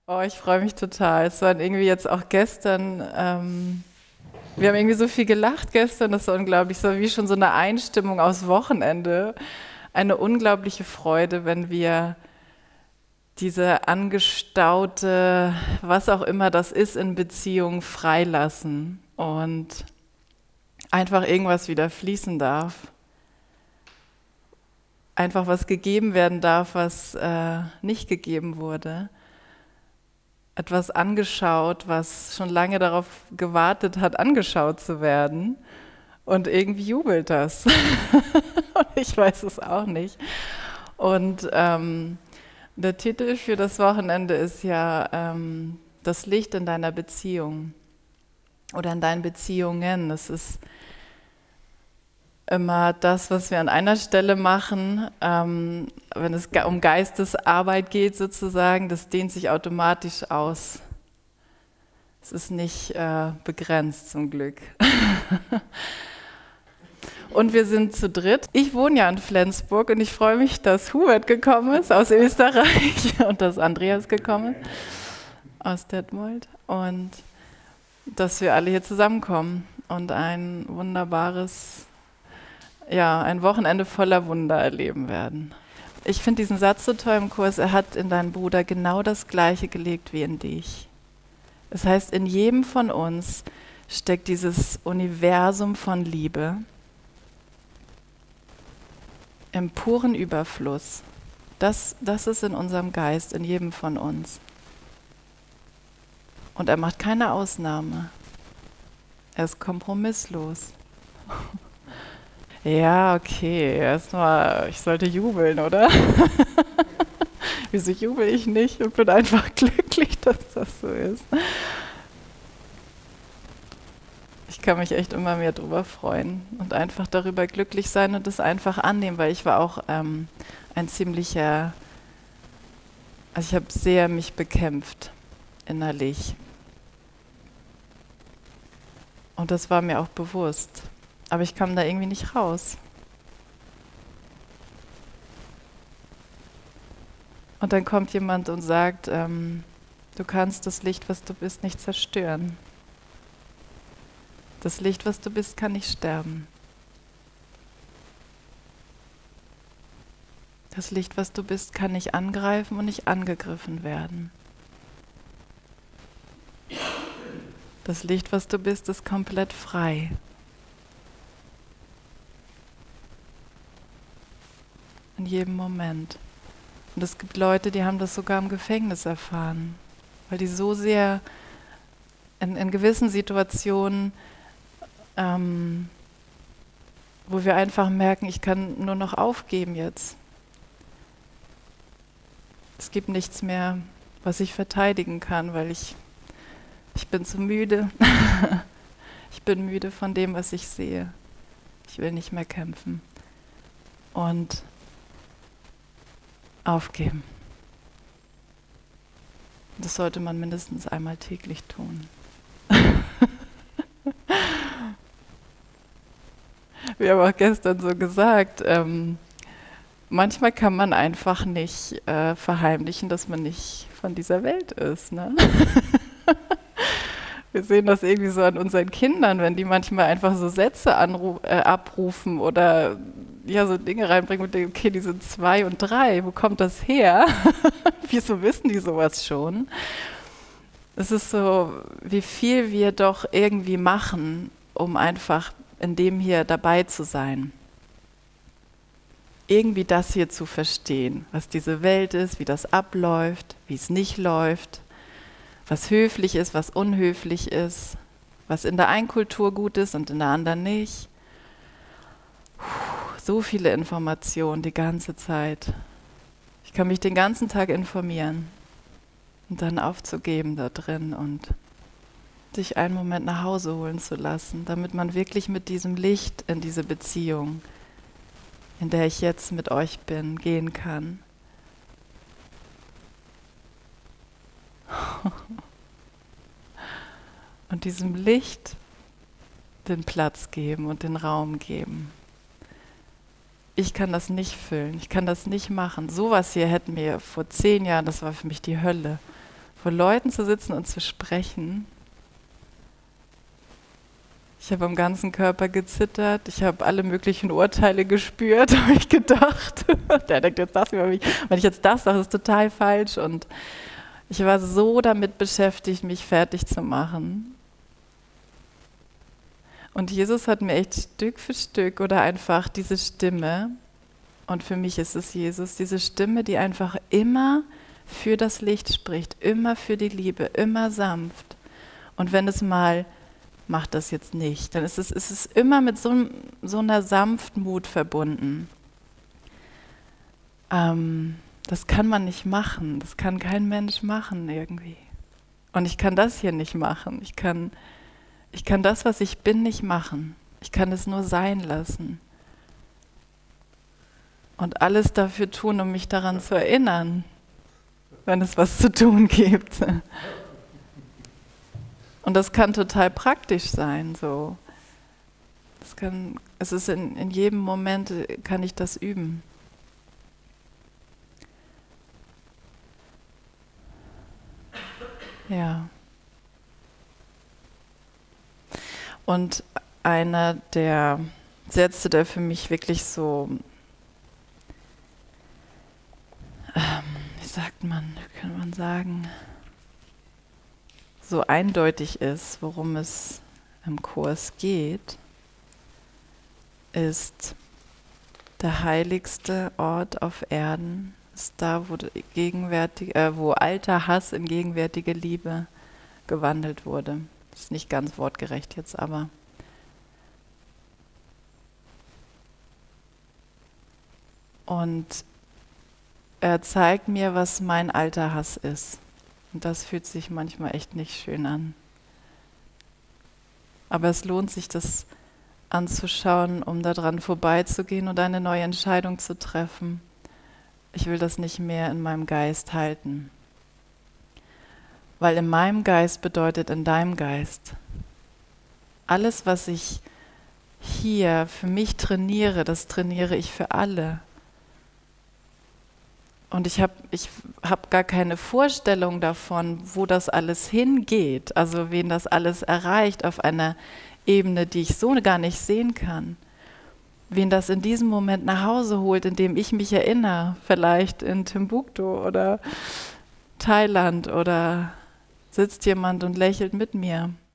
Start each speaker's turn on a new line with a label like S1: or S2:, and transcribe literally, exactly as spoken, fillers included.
S1: Oh, ich freue mich total. Es waren irgendwie jetzt auch gestern, ähm, wir haben irgendwie so viel gelacht gestern, das war unglaublich, so wie schon so eine Einstimmung aufs Wochenende. Eine unglaubliche Freude, wenn wir diese angestaute, was auch immer das ist in Beziehungen, freilassen und einfach irgendwas wieder fließen darf. Einfach was gegeben werden darf, was äh, nicht gegeben wurde. Etwas angeschaut, was schon lange darauf gewartet hat, angeschaut zu werden. Und irgendwie jubelt das. Und ich weiß es auch nicht. Und ähm, der Titel für das Wochenende ist ja ähm, das Licht in deiner Beziehung oder in deinen Beziehungen. Das ist immer das, was wir an einer Stelle machen, ähm, wenn es um Geistesarbeit geht sozusagen, das dehnt sich automatisch aus. Es ist nicht äh, begrenzt zum Glück. Und wir sind zu dritt. Ich wohne ja in Flensburg und ich freue mich, dass Hubert gekommen ist aus Österreich und dass Andreas gekommen ist aus Detmold und dass wir alle hier zusammenkommen und ein wunderbares Ja, ein Wochenende voller Wunder erleben werden. Ich finde diesen Satz so toll im Kurs, er hat in deinen Bruder genau das Gleiche gelegt wie in dich. Das heißt, in jedem von uns steckt dieses Universum von Liebe im puren Überfluss. Das, das ist in unserem Geist, in jedem von uns. Und er macht keine Ausnahme. Er ist kompromisslos. Ja, okay, erstmal, ich sollte jubeln, oder? Wieso jubel ich nicht und bin einfach glücklich, dass das so ist. Ich kann mich echt immer mehr drüber freuen und einfach darüber glücklich sein und das einfach annehmen, weil ich war auch ähm, ein ziemlicher, also ich habe sehr mich bekämpft innerlich. Und das war mir auch bewusst. Aber ich kam da irgendwie nicht raus. Und dann kommt jemand und sagt, ähm, du kannst das Licht, was du bist, nicht zerstören. Das Licht, was du bist, kann nicht sterben. Das Licht, was du bist, kann nicht angreifen und nicht angegriffen werden. Das Licht, was du bist, ist komplett frei. In jedem Moment. Und es gibt Leute, die haben das sogar im Gefängnis erfahren, weil die so sehr in, in gewissen Situationen, ähm, wo wir einfach merken, ich kann nur noch aufgeben jetzt. Es gibt nichts mehr, was ich verteidigen kann, weil ich, ich bin zu müde. Ich bin müde von dem, was ich sehe. Ich will nicht mehr kämpfen. Und aufgeben. Das sollte man mindestens einmal täglich tun. Wir haben auch gestern so gesagt, ähm, manchmal kann man einfach nicht äh, verheimlichen, dass man nicht von dieser Welt ist. Ne? Wir sehen das irgendwie so an unseren Kindern, wenn die manchmal einfach so Sätze anru- äh, abrufen oder ja, so Dinge reinbringen und denken, okay, die sind zwei und drei, wo kommt das her? Wieso wissen die sowas schon? Es ist so, wie viel wir doch irgendwie machen, um einfach in dem hier dabei zu sein. Irgendwie das hier zu verstehen, was diese Welt ist, wie das abläuft, wie es nicht läuft, was höflich ist, was unhöflich ist, was in der einen Kultur gut ist und in der anderen nicht. So viele Informationen die ganze Zeit. Ich kann mich den ganzen Tag informieren und dann aufzugeben da drin und sich einen Moment nach Hause holen zu lassen, damit man wirklich mit diesem Licht in diese Beziehung, in der ich jetzt mit euch bin, gehen kann. Und diesem Licht den Platz geben und den Raum geben. Ich kann das nicht füllen, ich kann das nicht machen. Sowas hier hätten wir vor zehn Jahren, das war für mich die Hölle. vor Leuten zu sitzen und zu sprechen. Ich habe am ganzen Körper gezittert, ich habe alle möglichen Urteile gespürt, habe ich gedacht, der denkt jetzt das über mich, wenn ich jetzt das sage, ist total falsch. Und ich war so damit beschäftigt, mich fertig zu machen. Und Jesus hat mir echt Stück für Stück oder einfach diese Stimme, und für mich ist es Jesus, diese Stimme, die einfach immer für das Licht spricht, immer für die Liebe, immer sanft. Und wenn es mal macht das jetzt nicht, dann ist es, ist es immer mit so, so einer Sanftmut verbunden. Ähm, das kann man nicht machen, das kann kein Mensch machen irgendwie. Und ich kann das hier nicht machen. Ich kann, ich kann das, was ich bin, nicht machen. Ich kann es nur sein lassen. Und alles dafür tun, um mich daran zu erinnern, wenn es was zu tun gibt. Und das kann total praktisch sein. So. Das kann, es ist in, in jedem Moment, kann ich das üben. Ja. Und einer der Sätze, der für mich wirklich so, ähm, wie sagt man, wie kann man sagen, so eindeutig ist, worum es im Kurs geht, ist: der heiligste Ort auf Erden ist da, wo, gegenwärtig, äh, wo alter Hass in gegenwärtige Liebe gewandelt wurde. Das ist nicht ganz wortgerecht jetzt, aber und er zeigt mir, was mein alter Hass ist. Und das fühlt sich manchmal echt nicht schön an. Aber es lohnt sich, das anzuschauen, um daran vorbeizugehen und eine neue Entscheidung zu treffen. Ich will das nicht mehr in meinem Geist halten. Weil in meinem Geist bedeutet in deinem Geist. Alles, was ich hier für mich trainiere, das trainiere ich für alle. Und ich habe ich hab gar keine Vorstellung davon, wo das alles hingeht, also wen das alles erreicht auf einer Ebene, die ich so gar nicht sehen kann. Wen das in diesem Moment nach Hause holt, indem ich mich erinnere, vielleicht in Timbuktu oder Thailand, oder sitzt jemand und lächelt mit mir.